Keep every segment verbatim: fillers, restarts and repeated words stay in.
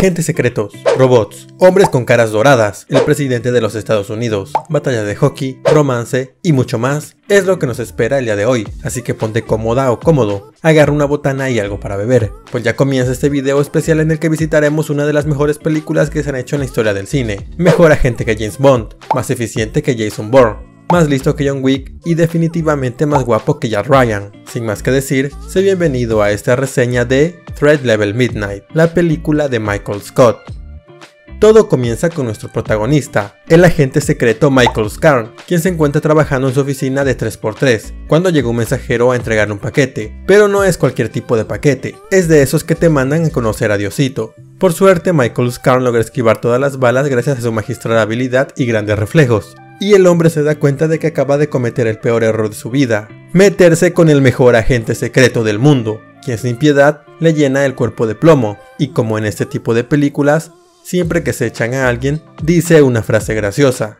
agentes secretos, robots, hombres con caras doradas, el presidente de los Estados Unidos, batalla de hockey, romance y mucho más es lo que nos espera el día de hoy, así que ponte cómoda o cómodo, agarra una botana y algo para beber, pues ya comienza este video especial en el que visitaremos una de las mejores películas que se han hecho en la historia del cine, mejor agente que James Bond, más eficiente que Jason Bourne, más listo que John Wick y definitivamente más guapo que Jack Ryan. Sin más que decir, sé bienvenido a esta reseña de Threat Level Midnight, la película de Michael Scott. Todo comienza con nuestro protagonista, el agente secreto Michael Scarn, quien se encuentra trabajando en su oficina de tres por tres, cuando llega un mensajero a entregarle un paquete, pero no es cualquier tipo de paquete, es de esos que te mandan a conocer a Diosito. Por suerte, Michael Scarn logra esquivar todas las balas gracias a su magistral habilidad y grandes reflejos. Y el hombre se da cuenta de que acaba de cometer el peor error de su vida, meterse con el mejor agente secreto del mundo, quien sin piedad le llena el cuerpo de plomo, y como en este tipo de películas, siempre que se echan a alguien, dice una frase graciosa.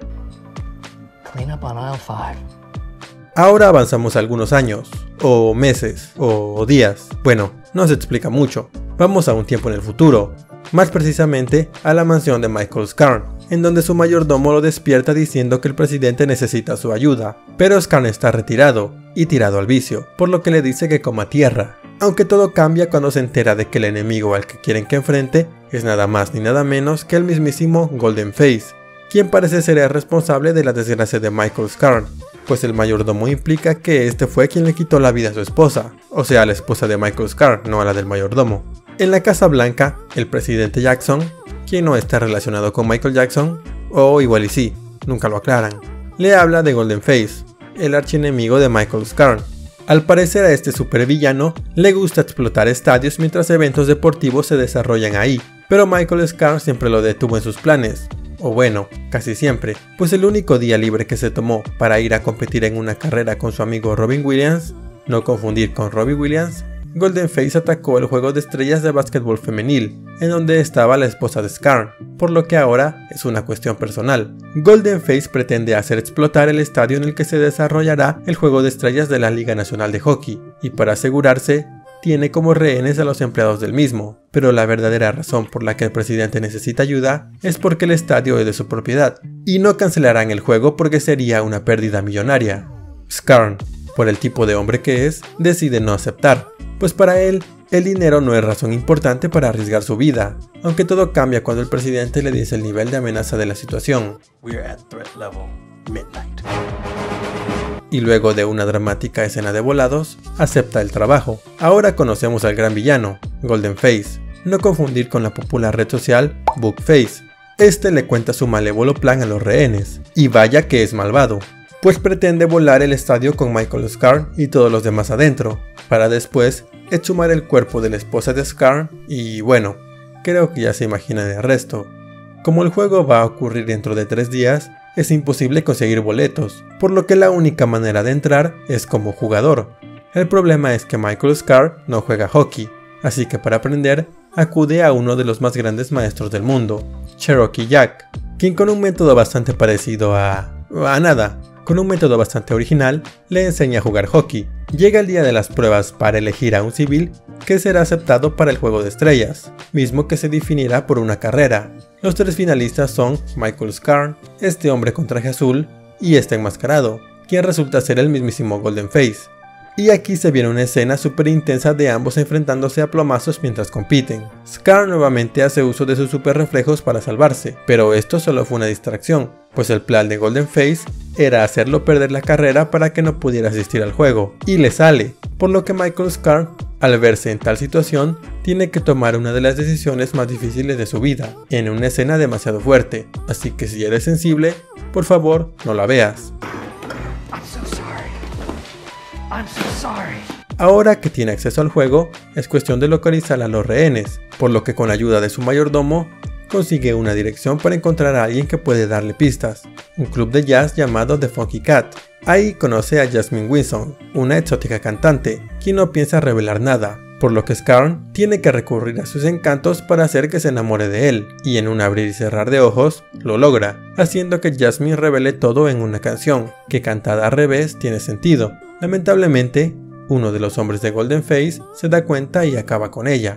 Clean up on aisle five. Ahora avanzamos algunos años, o meses, o días, bueno, no se explica mucho, vamos a un tiempo en el futuro, más precisamente a la mansión de Michael Scarn, en donde su mayordomo lo despierta diciendo que el presidente necesita su ayuda, pero Scarn está retirado y tirado al vicio, por lo que le dice que coma tierra. Aunque todo cambia cuando se entera de que el enemigo al que quieren que enfrente es nada más ni nada menos que el mismísimo Golden Face, quien parece ser el responsable de la desgracia de Michael Scarn, pues el mayordomo implica que este fue quien le quitó la vida a su esposa, o sea, la esposa de Michael Scarn, no a la del mayordomo. En la Casa Blanca, el presidente Jackson, quien no está relacionado con Michael Jackson, o igual y sí, nunca lo aclaran, le habla de Golden Face, el archienemigo de Michael Scarn. Al parecer a este supervillano le gusta explotar estadios mientras eventos deportivos se desarrollan ahí, pero Michael Scarn siempre lo detuvo en sus planes, o bueno, casi siempre, pues el único día libre que se tomó para ir a competir en una carrera con su amigo Robin Williams, no confundir con Robbie Williams, Golden Face atacó el juego de estrellas de básquetbol femenil, en donde estaba la esposa de Scarn, por lo que ahora es una cuestión personal. Golden Face pretende hacer explotar el estadio en el que se desarrollará el juego de estrellas de la Liga Nacional de Hockey, y para asegurarse, tiene como rehenes a los empleados del mismo, pero la verdadera razón por la que el presidente necesita ayuda es porque el estadio es de su propiedad, y no cancelarán el juego porque sería una pérdida millonaria. Scarn, por el tipo de hombre que es, decide no aceptar, pues para él, el dinero no es razón importante para arriesgar su vida, aunque todo cambia cuando el presidente le dice el nivel de amenaza de la situación. We're at threat level midnight. Y luego de una dramática escena de volados, acepta el trabajo. Ahora conocemos al gran villano, Golden Face, no confundir con la popular red social Bookface. Este le cuenta su malévolo plan a los rehenes, y vaya que es malvado, pues pretende volar el estadio con Michael Scarn y todos los demás adentro, para después exhumar el cuerpo de la esposa de Scarn y bueno, creo que ya se imaginan el resto. Como el juego va a ocurrir dentro de tres días, es imposible conseguir boletos, por lo que la única manera de entrar es como jugador. El problema es que Michael Scarn no juega hockey, así que para aprender, acude a uno de los más grandes maestros del mundo, Cherokee Jack, quien con un método bastante parecido a... a nada. Con un método bastante original, le enseña a jugar hockey. Llega el día de las pruebas para elegir a un civil que será aceptado para el juego de estrellas, mismo que se definirá por una carrera. Los tres finalistas son Michael Scarn, este hombre con traje azul y este enmascarado, quien resulta ser el mismísimo Golden Face. Y aquí se viene una escena súper intensa de ambos enfrentándose a plomazos mientras compiten. Scarn nuevamente hace uso de sus super reflejos para salvarse, pero esto solo fue una distracción, pues el plan de Golden Face era hacerlo perder la carrera para que no pudiera asistir al juego, y le sale, por lo que Michael Scarn, al verse en tal situación, tiene que tomar una de las decisiones más difíciles de su vida, en una escena demasiado fuerte, así que si eres sensible, por favor no la veas. I'm so sorry. Ahora que tiene acceso al juego, es cuestión de localizar a los rehenes, por lo que con la ayuda de su mayordomo, consigue una dirección para encontrar a alguien que puede darle pistas, un club de jazz llamado The Funky Cat. Ahí conoce a Jasmine Wilson, una exótica cantante, quien no piensa revelar nada, por lo que Scarn tiene que recurrir a sus encantos para hacer que se enamore de él, y en un abrir y cerrar de ojos, lo logra, haciendo que Jasmine revele todo en una canción, que cantada al revés tiene sentido. Lamentablemente, uno de los hombres de Golden Face se da cuenta y acaba con ella.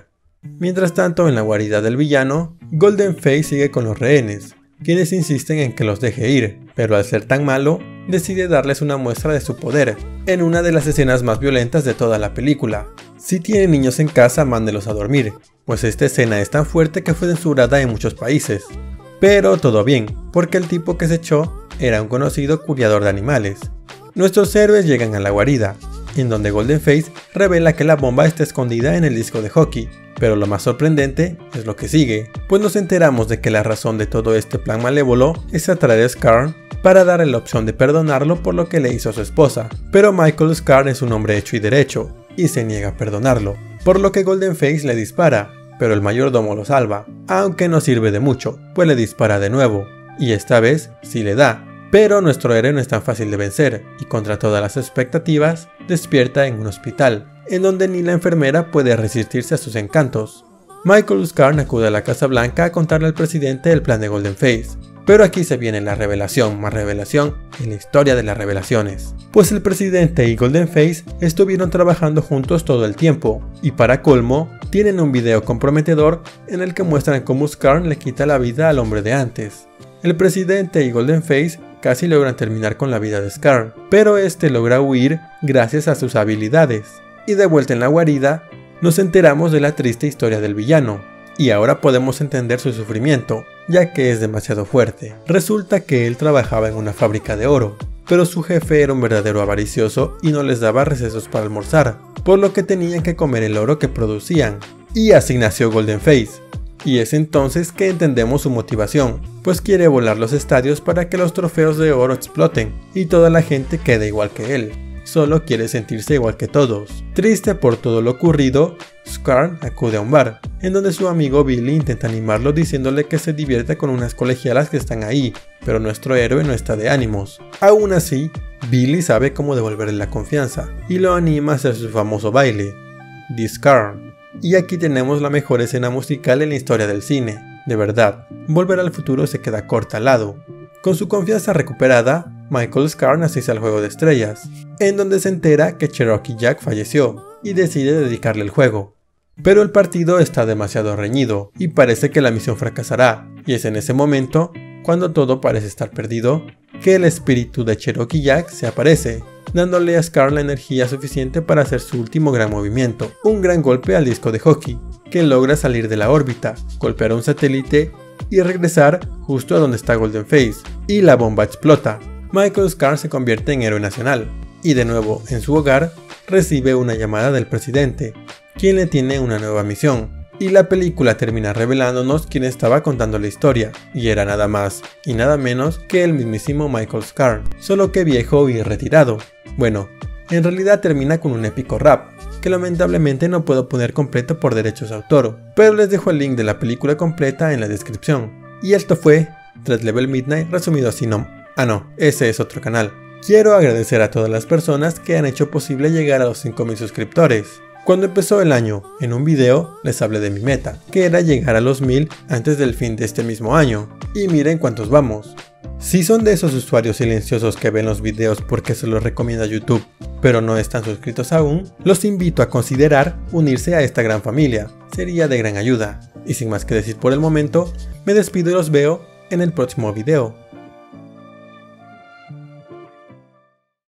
Mientras tanto, en la guarida del villano, Golden Face sigue con los rehenes, quienes insisten en que los deje ir, pero al ser tan malo, decide darles una muestra de su poder, en una de las escenas más violentas de toda la película. Si tienen niños en casa, mándelos a dormir, pues esta escena es tan fuerte que fue censurada en muchos países. Pero todo bien, porque el tipo que se echó era un conocido criador de animales. Nuestros héroes llegan a la guarida, en donde Golden Face revela que la bomba está escondida en el disco de hockey. Pero lo más sorprendente es lo que sigue, pues nos enteramos de que la razón de todo este plan malévolo es atraer a Scarn para darle la opción de perdonarlo por lo que le hizo a su esposa. Pero Michael Scarn es un hombre hecho y derecho, y se niega a perdonarlo, por lo que Golden Face le dispara, pero el mayordomo lo salva, aunque no sirve de mucho, pues le dispara de nuevo, y esta vez sí le da. Pero nuestro héroe no es tan fácil de vencer, y contra todas las expectativas, despierta en un hospital, en donde ni la enfermera puede resistirse a sus encantos. Michael Scarn acude a la Casa Blanca a contarle al presidente el plan de Golden Face, pero aquí se viene la revelación más revelación en la historia de las revelaciones. Pues el presidente y Golden Face estuvieron trabajando juntos todo el tiempo, y para colmo, tienen un video comprometedor en el que muestran cómo Scarn le quita la vida al hombre de antes. El presidente y Golden Face casi logran terminar con la vida de Scarn, pero este logra huir gracias a sus habilidades. Y de vuelta en la guarida, nos enteramos de la triste historia del villano, y ahora podemos entender su sufrimiento, ya que es demasiado fuerte. Resulta que él trabajaba en una fábrica de oro, pero su jefe era un verdadero avaricioso y no les daba recesos para almorzar, por lo que tenían que comer el oro que producían. Y así nació Golden Face. Y es entonces que entendemos su motivación, pues quiere volar los estadios para que los trofeos de oro exploten y toda la gente quede igual que él. Solo quiere sentirse igual que todos. Triste por todo lo ocurrido, Scarn acude a un bar, en donde su amigo Billy intenta animarlo diciéndole que se divierta con unas colegialas que están ahí, pero nuestro héroe no está de ánimos. Aún así, Billy sabe cómo devolverle la confianza, y lo anima a hacer su famoso baile, The Scarn. Y aquí tenemos la mejor escena musical en la historia del cine. De verdad, Volver al Futuro se queda corta al lado. Con su confianza recuperada, Michael Scarn asiste al juego de estrellas, en donde se entera que Cherokee Jack falleció y decide dedicarle el juego. Pero el partido está demasiado reñido y parece que la misión fracasará, y es en ese momento, cuando todo parece estar perdido, que el espíritu de Cherokee Jack se aparece, dándole a Scarn la energía suficiente para hacer su último gran movimiento, un gran golpe al disco de hockey, que logra salir de la órbita, golpear a un satélite y regresar justo a donde está Golden Face, y la bomba explota. Michael Scarn se convierte en héroe nacional, y de nuevo en su hogar recibe una llamada del presidente, quien le tiene una nueva misión, y la película termina revelándonos quién estaba contando la historia, y era nada más y nada menos que el mismísimo Michael Scarn, solo que viejo y retirado. Bueno, en realidad termina con un épico rap, que lamentablemente no puedo poner completo por derechos de autor, pero les dejo el link de la película completa en la descripción. Y esto fue Threat Level Midnight resumido así no. Ah no, ese es otro canal. Quiero agradecer a todas las personas que han hecho posible llegar a los cinco mil suscriptores. Cuando empezó el año, en un video les hablé de mi meta, que era llegar a los mil antes del fin de este mismo año. Y miren cuántos vamos. Si son de esos usuarios silenciosos que ven los videos porque se los recomienda YouTube, pero no están suscritos aún, los invito a considerar unirse a esta gran familia. Sería de gran ayuda. Y sin más que decir por el momento, me despido y los veo en el próximo video.